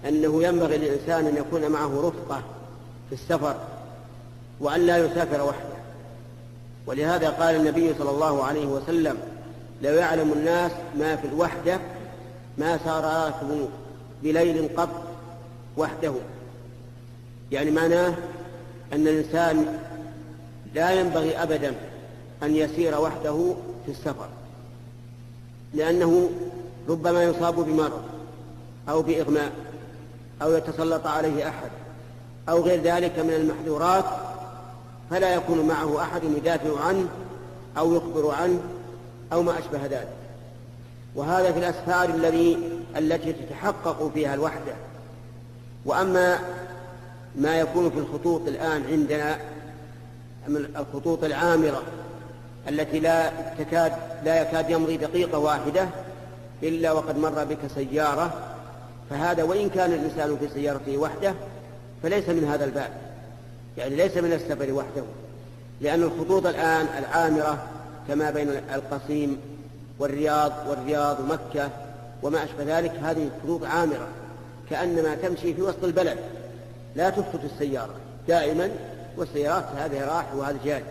أنه ينبغي للإنسان أن يكون معه رفقة في السفر وأن لا يسافر وحده. ولهذا قال النبي صلى الله عليه وسلم: لو يعلم الناس ما في الوحدة ما سار راكب بليل قط وحده. يعني معناه أن الإنسان لا ينبغي أبدا أن يسير وحده في السفر، لأنه ربما يصاب بمرض أو بإغماء أو يتسلط عليه أحد أو غير ذلك من المحذورات، فلا يكون معه أحد يدافع عنه أو يخبر عنه أو ما أشبه ذلك. وهذا في الأسفار التي تتحقق فيها الوحدة. وأما ما يكون في الخطوط الآن عندنا من الخطوط العامرة التي لا يكاد يمضي دقيقة واحدة إلا وقد مر بك سيارة، فهذا وإن كان الإنسان في سيارته وحده فليس من هذا الباب، يعني ليس من السفر وحده، لأن الخطوط الآن العامرة كما بين القصيم والرياض ومكة وما أشبه ذلك، هذه خطوط عامرة كأنما تمشي في وسط البلد لا تفت السيارة دائما، والسيارات هذه راح وهذا جاي،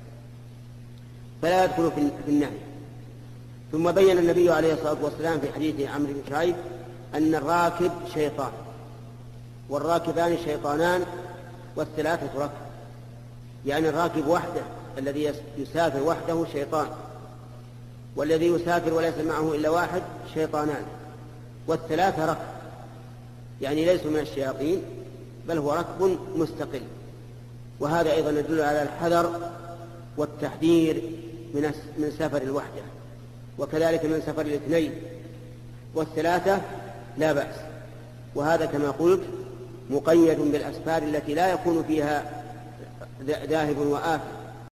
فلا يدخل في النهي. ثم بين النبي عليه الصلاة والسلام في حديث عمرو بن شعيب أن الراكب شيطان، والراكبان شيطانان، والثلاثة ركب. يعني الراكب وحده الذي يسافر وحده شيطان، والذي يسافر وليس معه إلا واحد شيطانان، والثلاثة ركب، يعني ليسوا من الشياطين بل هو ركب مستقل. وهذا أيضا يدل على الحذر والتحذير من سفر الوحدة، وكذلك من سفر الاثنين، والثلاثة لا بأس. وهذا كما قلت مقيد بالأسفار التي لا يكون فيها ذاهب وآخر،